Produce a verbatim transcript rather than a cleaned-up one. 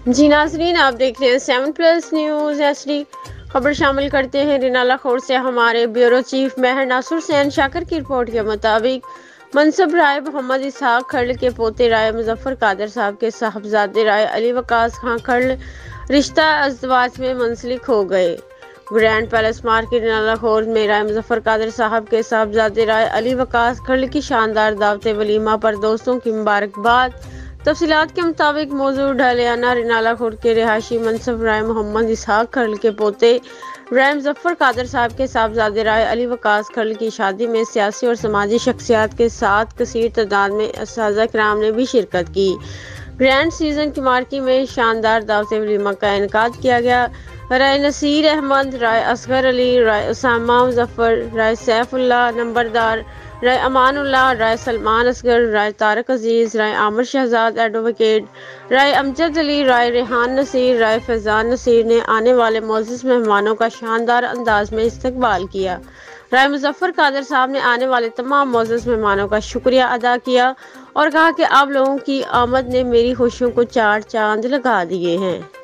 जी नाजरीन, आप देख रहे हैं seven plus news H D. खबर शामिल करते हैं रिनाला खोर से। हमारे ब्यूरो चीफ महर नासुर सैन शाकर की रिपोर्ट के मुताबिक मनसब राय मोहम्मद इसहाक खर्ल के पोते राय मुजफ्फर कादर साहब के साहबजादे राय अली वकास खां खर्ल रिश्ता अज़दवाज में मुंसलिक हो गए। ग्रैंड पैलेस मार्केट रिनाला खोर में राय मुजफ्फर कादर साहब के साहबजादे राय अली वकास खर्ल की शानदार दावत वलीमा पर दोस्तों की मुबारकबाद। तफसीलात के मुताबिक मौजूद ढालियाना रिनाला खुर्द के रिहायशी मनसब राय मोहम्मद इसहाक खर्ल के पोते राय मुजफ्फर कादर साहब के साहबजादे राय अली वकास खर्ल की शादी में सियासी और समाजी शख्सियात के साथ कसीर तादाद में असातिज़ा किराम ने भी शिरकत की। ग्रैंड सीजन की मार्की में शानदार दावत वलीमा का इनकाद किया गया। राय नसीर अहमद, राय असगर अली, राय उसामा मुजफ्फर, राय सैफुल्लाह नंबरदार, राय अमानुल्लाह, राय सलमान असगर, राय तारक अजीज, राय आमिर शहजाद एडवोकेट, राय अमजद अली, राय रेहान नसीर, राय फैजान नसीर ने आने वाले मोअज़्ज़िज़ मेहमानों का शानदार अंदाज में इस्तकबाल किया। राय मुजफ्फर कादर साहब ने आने वाले तमाम मोअज़्ज़िज़ मेहमानों का शुक्रिया अदा किया और कहा कि आप लोगों की आमद ने मेरी खुशियों को चार चांद लगा दिए हैं।